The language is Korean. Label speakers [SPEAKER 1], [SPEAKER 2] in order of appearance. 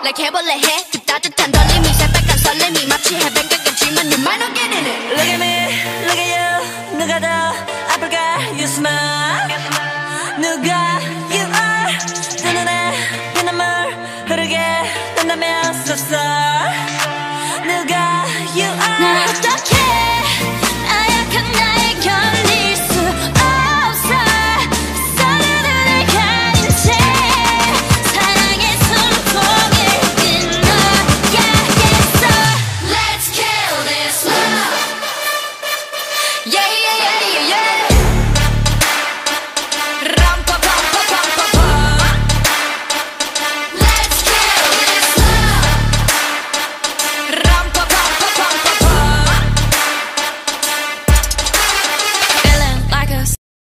[SPEAKER 1] like 해볼래 해 그 따뜻한 떨림이 새빨간 설렘이 마치 해변가겠지만 you might not get in it.
[SPEAKER 2] Look at me, look at you. 누가 더 아플까? You smile. 누가 you are. 두 눈에 피눈물 흐르게 된다면 so